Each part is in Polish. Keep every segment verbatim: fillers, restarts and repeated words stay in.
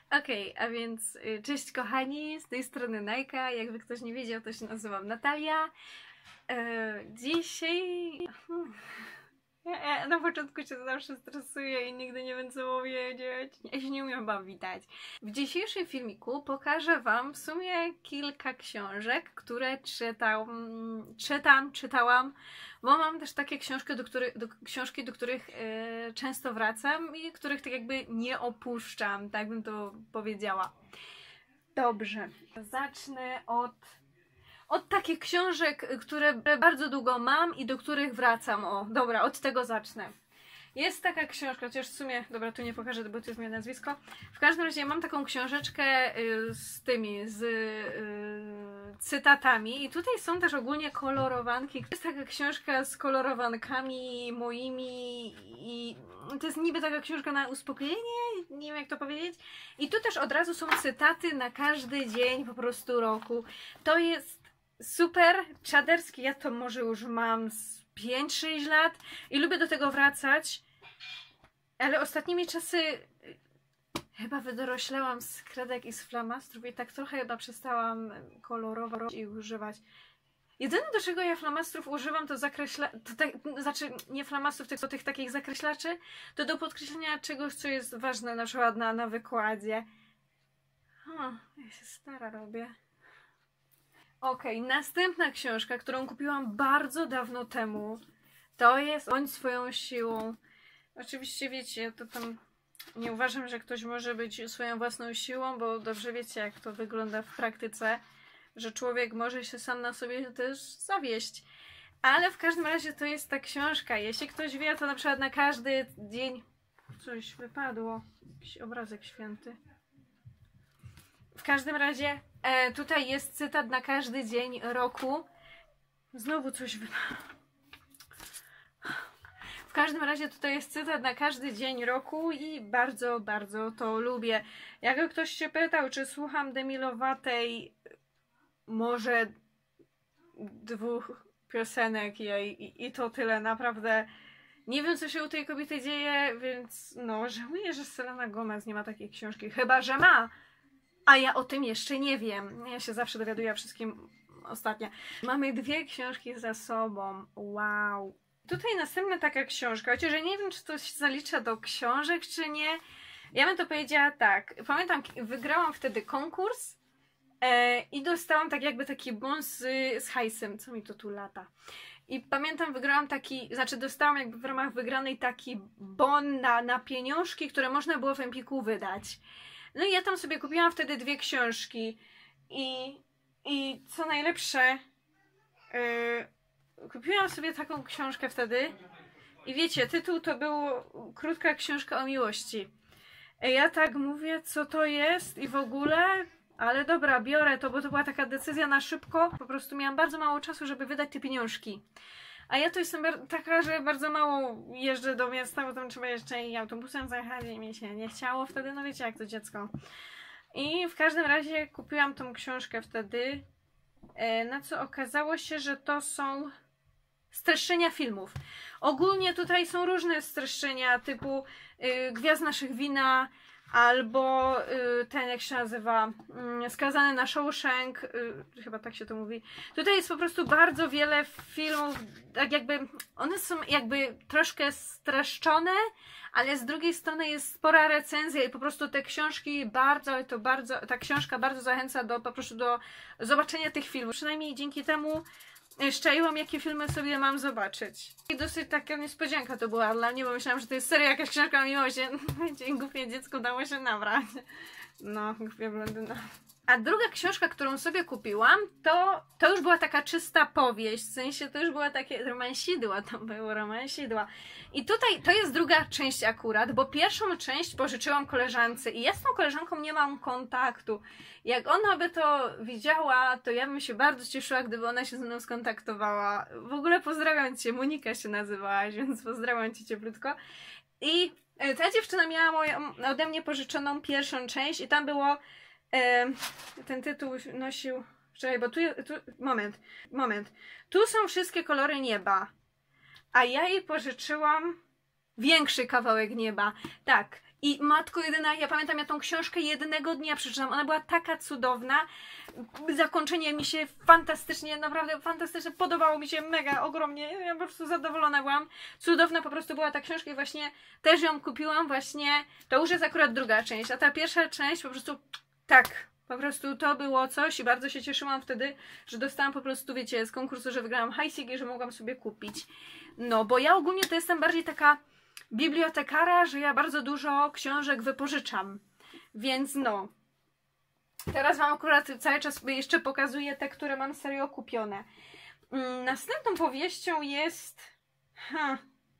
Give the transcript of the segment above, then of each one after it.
Okej, okay, a więc y, cześć kochani, z tej strony Najka, jakby ktoś nie wiedział, to się nazywam Natalia. E, dzisiaj... Hmm. Ja, ja na początku się zawsze stresuję i nigdy nie wiem co powiedzieć. Ja się nie umiem wam witać. W dzisiejszym filmiku pokażę wam w sumie kilka książek, które czytam, czytam, czytałam, bo mam też takie książki, do których, do, książki, do których e, często wracam i których tak jakby nie opuszczam, tak bym to powiedziała. Dobrze, zacznę od... Od takich książek, które bardzo długo mam i do których wracam. O, dobra, od tego zacznę. Jest taka książka, chociaż w sumie, dobra, tu nie pokażę, bo to jest moje nazwisko. W każdym razie mam taką książeczkę y, z tymi, z y, cytatami i tutaj są też ogólnie kolorowanki. Jest taka książka z kolorowankami moimi i to jest niby taka książka na uspokojenie, nie wiem jak to powiedzieć. I tu też od razu są cytaty na każdy dzień po prostu roku. To jest super czaderski, ja to może już mam z pięć sześć lat i lubię do tego wracać, ale ostatnimi czasy chyba wydoroślałam z kredek i z flamastrów i tak trochę chyba przestałam kolorować i używać. Jedyne do czego ja flamastrów używam to zakreśla... To tak, znaczy nie flamastrów, tylko tych takich zakreślaczy, to do podkreślenia czegoś, co jest ważne na przykład na, na wykładzie. O, ja się stara robię. Okej, okay, następna książka, którą kupiłam bardzo dawno temu, to jest Bądź swoją siłą. Oczywiście wiecie, to tam nie uważam, że ktoś może być swoją własną siłą, bo dobrze wiecie, jak to wygląda w praktyce, że człowiek może się sam na sobie też zawieść. Ale w każdym razie to jest ta książka. Jeśli ktoś wie, to na przykład na każdy dzień coś wypadło. Jakiś obrazek święty. W każdym razie e, tutaj jest cytat na każdy dzień roku. Znowu coś wypadło. W każdym razie tutaj jest cytat na każdy dzień roku i bardzo, bardzo to lubię. Jakby ktoś się pytał, czy słucham Demi Lowatej może dwóch piosenek jej i, i to tyle, naprawdę nie wiem co się u tej kobiety dzieje, więc no żałuję, że Selena Gomez nie ma takiej książki, chyba że ma. A ja o tym jeszcze nie wiem. Ja się zawsze dowiaduję wszystkim ostatnio. Mamy dwie książki za sobą. Wow. Tutaj następna taka książka, chociaż ja nie wiem, czy to się zalicza do książek, czy nie. Ja bym to powiedziała tak. Pamiętam, wygrałam wtedy konkurs e, i dostałam tak jakby taki bon z, z hajsem. Co mi to tu lata? I pamiętam, wygrałam taki, znaczy dostałam jakby w ramach wygranej taki bon na, na pieniążki, które można było w Empiku wydać. No i ja tam sobie kupiłam wtedy dwie książki i, i co najlepsze, yy, kupiłam sobie taką książkę wtedy i wiecie, tytuł to był Krótka książka o miłości. Ja tak mówię, co to jest i w ogóle, ale dobra, biorę to, bo to była taka decyzja na szybko, po prostu miałam bardzo mało czasu, żeby wydać te pieniążki. A ja to jestem taka, że bardzo mało jeżdżę do miasta, bo tam trzeba jeszcze i autobusem zajechać i mi się nie chciało wtedy, no wiecie jak to dziecko. I w każdym razie kupiłam tą książkę wtedy, na co okazało się, że to są streszczenia filmów. Ogólnie tutaj są różne streszczenia typu y, Gwiazd naszych wina, albo y, ten jak się nazywa, y, Skazany na Shawshank, y, chyba tak się to mówi. Tutaj jest po prostu bardzo wiele filmów, tak jakby, one są jakby troszkę streszczone, ale z drugiej strony jest spora recenzja i po prostu te książki bardzo, to bardzo, ta książka bardzo zachęca do, po prostu do zobaczenia tych filmów. Przynajmniej dzięki temu szczaiłam, jakie filmy sobie mam zobaczyć. I dosyć taka niespodzianka to była dla mnie, bo myślałam, że to jest serio jakaś książka o miłości. Głupie dziecko dało się nabrać. No, głupie blondyna. A druga książka, którą sobie kupiłam, to, to już była taka czysta powieść. W sensie to już była takie romansidła, to było romansidła. I tutaj to jest druga część akurat, bo pierwszą część pożyczyłam koleżance i ja z tą koleżanką nie mam kontaktu. Jak ona by to widziała, to ja bym się bardzo cieszyła, gdyby ona się ze mną skontaktowała. W ogóle pozdrawiam cię, Monika się nazywałaś, więc pozdrawiam cię cieplutko. I ta dziewczyna miała moją, ode mnie pożyczoną pierwszą część i tam było e, ten tytuł nosił, czekaj, bo tu, tu moment, moment. Tu są wszystkie kolory nieba, a ja jej pożyczyłam większy kawałek nieba. Tak, I matko jedyna, ja pamiętam, ja tą książkę jednego dnia przeczytałam, ona była taka cudowna, zakończenie mi się fantastycznie, naprawdę fantastycznie, podobało mi się mega, ogromnie, ja po prostu zadowolona byłam, cudowna po prostu była ta książka i właśnie też ją kupiłam właśnie, to już jest akurat druga część, a ta pierwsza część po prostu tak, po prostu to było coś i bardzo się cieszyłam wtedy, że dostałam po prostu, wiecie, z konkursu, że wygrałam hajsik i że mogłam sobie kupić. No, bo ja ogólnie to jestem bardziej taka bibliotekara, że ja bardzo dużo książek wypożyczam. Więc no. Teraz wam akurat cały czas jeszcze pokazuję te, które mam serio kupione. Następną powieścią jest... Ha.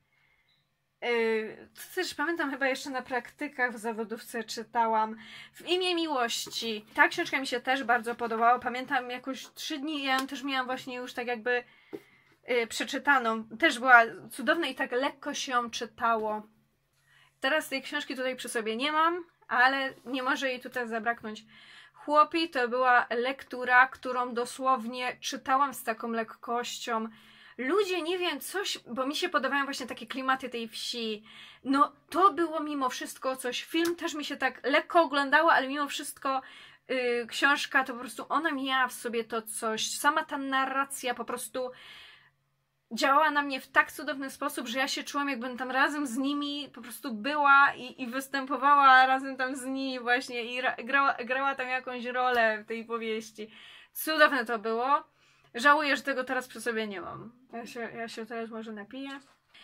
Yy, to też pamiętam, chyba jeszcze na praktykach w zawodówce czytałam W imię miłości. Ta książka mi się też bardzo podobała. Pamiętam jakoś trzy dni, ja ją też miałam właśnie już tak jakby yy, przeczytaną. Też była cudowna i tak lekko się ją czytało. Teraz tej książki tutaj przy sobie nie mam, ale nie może jej tutaj zabraknąć. Chłopi to była lektura, którą dosłownie czytałam z taką lekkością. Ludzie, nie wiem, coś, bo mi się podobają właśnie takie klimaty tej wsi. No, to było mimo wszystko coś. Film też mi się tak lekko oglądało, ale mimo wszystko yy, książka to po prostu ona miała w sobie to coś. Sama ta narracja po prostu działała na mnie w tak cudowny sposób, że ja się czułam, jakbym tam razem z nimi po prostu była i, i występowała razem tam z nimi właśnie i ra, grała, grała tam jakąś rolę w tej powieści. Cudowne to było. Żałuję, że tego teraz przy sobie nie mam. Ja się, ja się teraz może napiję.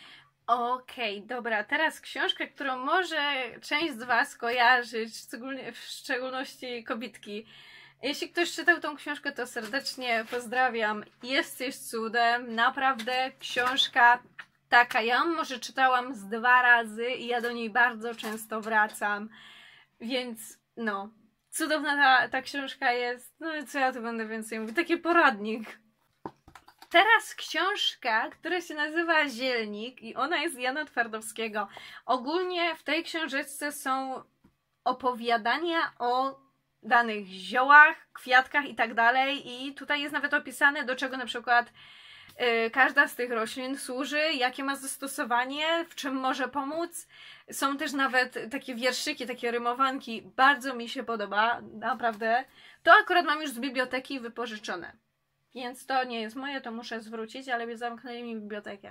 Okej, okay, dobra. Teraz książka, którą może część z was kojarzyć, szczególnie, w szczególności kobitki. Jeśli ktoś czytał tą książkę, to serdecznie pozdrawiam. Jesteś cudem. Naprawdę książka taka. Ja ją może czytałam z dwa razy i ja do niej bardzo często wracam. Więc no... Cudowna ta, ta książka jest, no co ja tu będę więcej mówić, taki poradnik. Teraz książka, która się nazywa Zielnik i ona jest Jana Twardowskiego. Ogólnie w tej książeczce są opowiadania o danych ziołach, kwiatkach i tak dalej i tutaj jest nawet opisane, do czego na przykład yy, każda z tych roślin służy, jakie ma zastosowanie, w czym może pomóc. Są też nawet takie wierszyki, takie rymowanki. Bardzo mi się podoba, naprawdę. To akurat mam już z biblioteki wypożyczone. Więc to nie jest moje, to muszę zwrócić, ale zamknęli mi bibliotekę.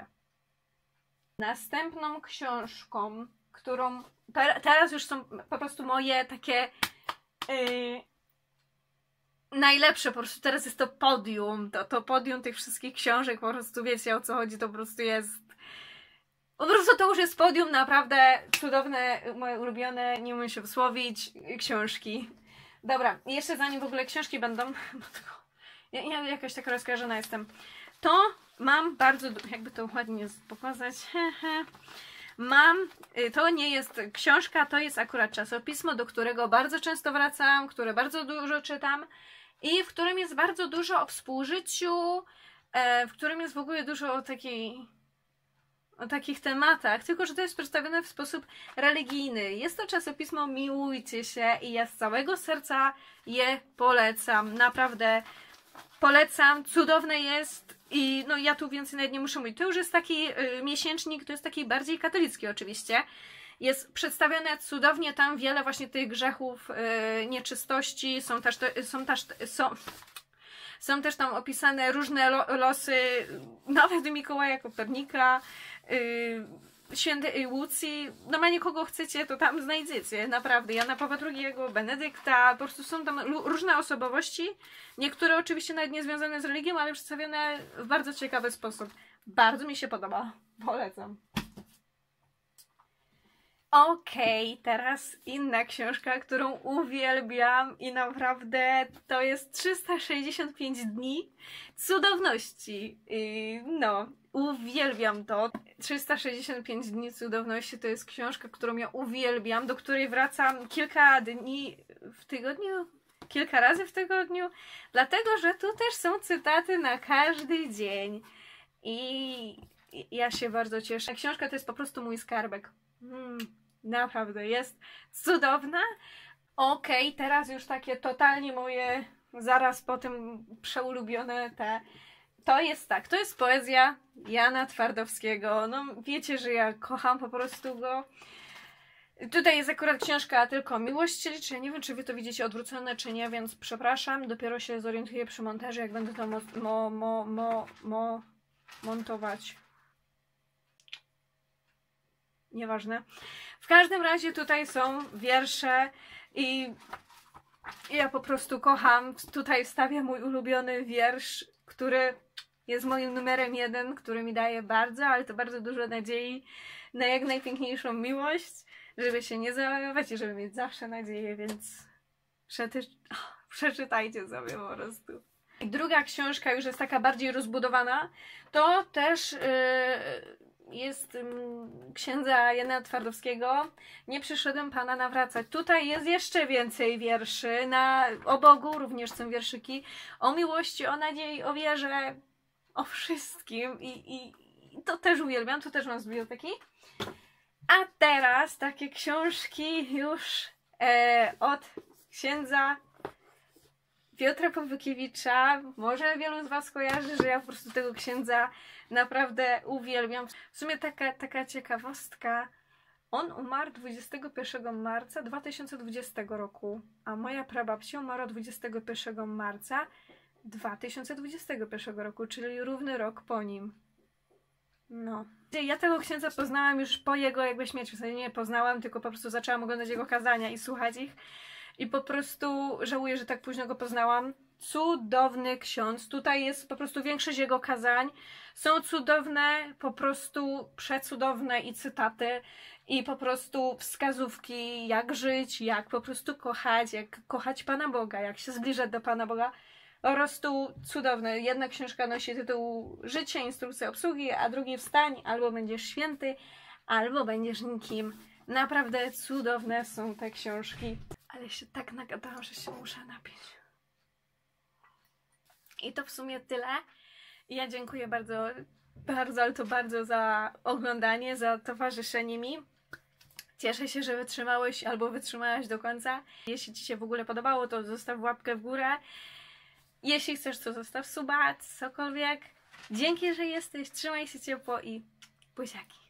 Następną książką, którą... Teraz już są po prostu moje takie... Yy, najlepsze, po prostu teraz jest to podium. To, to podium tych wszystkich książek, po prostu wiecie o co chodzi, to po prostu jest... Po prostu to już jest podium, naprawdę cudowne, moje ulubione, nie umiem się wysłowić, książki. Dobra, jeszcze zanim w ogóle książki będą, bo tylko, ja, ja jakaś taka rozkojarzona jestem, to mam bardzo, jakby to ładnie pokazać, hehe, mam, to nie jest książka, to jest akurat czasopismo, do którego bardzo często wracam, które bardzo dużo czytam i w którym jest bardzo dużo o współżyciu, w którym jest w ogóle dużo o takiej... o takich tematach, tylko że to jest przedstawione w sposób religijny. Jest to czasopismo Miłujcie się i ja z całego serca je polecam. Naprawdę polecam, cudowne jest i no ja tu więcej nawet nie muszę mówić. To już jest taki y, miesięcznik, to jest taki bardziej katolicki oczywiście. Jest przedstawione cudownie tam wiele właśnie tych grzechów, y, nieczystości, są też, są też, są... Są też tam opisane różne lo losy, nawet Mikołaja Kopernika, yy, świętej Łucji. Normalnie kogo chcecie, to tam znajdziecie, naprawdę. Jana Pawła drugiego, Benedykta, po prostu są tam różne osobowości. Niektóre oczywiście nawet nie związane z religią, ale przedstawione w bardzo ciekawy sposób. Bardzo mi się podoba. Polecam. Okej, okay, teraz inna książka, którą uwielbiam i naprawdę to jest trzysta sześćdziesiąt pięć dni cudowności. Yy, no, uwielbiam to. trzysta sześćdziesiąt pięć dni cudowności to jest książka, którą ja uwielbiam, do której wracam kilka dni w tygodniu, kilka razy w tygodniu, dlatego, że tu też są cytaty na każdy dzień. I ja się bardzo cieszę. Książka to jest po prostu mój skarbek. Hmm, naprawdę jest cudowna. Okej, okay, teraz już takie totalnie moje zaraz po tym przeulubione te. To jest tak, to jest poezja Jana Twardowskiego. No wiecie, że ja kocham po prostu go. Tutaj jest akurat książka tylko Miłość się liczy. Nie wiem, czy wy to widzicie odwrócone, czy nie, więc przepraszam. Dopiero się zorientuję przy montażu, jak będę to mo, mo, mo, mo, mo montować. Nieważne. W każdym razie tutaj są wiersze i ja po prostu kocham. Tutaj wstawiam mój ulubiony wiersz, który jest moim numerem jeden, który mi daje bardzo, ale to bardzo dużo nadziei na jak najpiękniejszą miłość, żeby się nie załamywać i żeby mieć zawsze nadzieję, więc przety... przeczytajcie sobie po prostu. I druga książka już jest taka bardziej rozbudowana, to też yy, jest yy, księdza Jana Twardowskiego Nie przyszedłem Pana nawracać. Tutaj jest jeszcze więcej wierszy, na, o Bogu również są wierszyki, o miłości, o nadziei, o wierze, o wszystkim i, i, i to też uwielbiam, to też mam z biblioteki. A teraz takie książki już e, od księdza Piotra Pawłykiewicza. Może wielu z was kojarzy, że ja po prostu tego księdza naprawdę uwielbiam. W sumie taka, taka ciekawostka. On umarł dwudziestego pierwszego marca dwa tysiące dwudziestego roku, a moja prababcia umarła dwudziestego pierwszego marca dwa tysiące dwudziestego pierwszego roku, czyli równy rok po nim. No. Ja tego księdza poznałam już po jego jakby śmierci. W sensie nie poznałam, tylko po prostu zaczęłam oglądać jego kazania i słuchać ich. I po prostu żałuję, że tak późno go poznałam. Cudowny ksiądz. Tutaj jest po prostu większość jego kazań. Są cudowne, po prostu przecudowne i cytaty. I po prostu wskazówki, jak żyć, jak po prostu kochać, jak kochać Pana Boga, jak się zbliżać do Pana Boga. Po prostu cudowne. Jedna książka nosi tytuł Życie, instrukcja obsługi, a drugi Wstań, albo będziesz święty, albo będziesz nikim. Naprawdę cudowne są te książki. Ale się tak nagadałam, że się muszę napić. I to w sumie tyle. Ja dziękuję bardzo, bardzo, ale to bardzo za oglądanie, za towarzyszenie mi. Cieszę się, że wytrzymałeś albo wytrzymałaś do końca. Jeśli ci się w ogóle podobało, to zostaw łapkę w górę. Jeśli chcesz, to zostaw suba, cokolwiek. Dzięki, że jesteś. Trzymaj się ciepło i buziaki.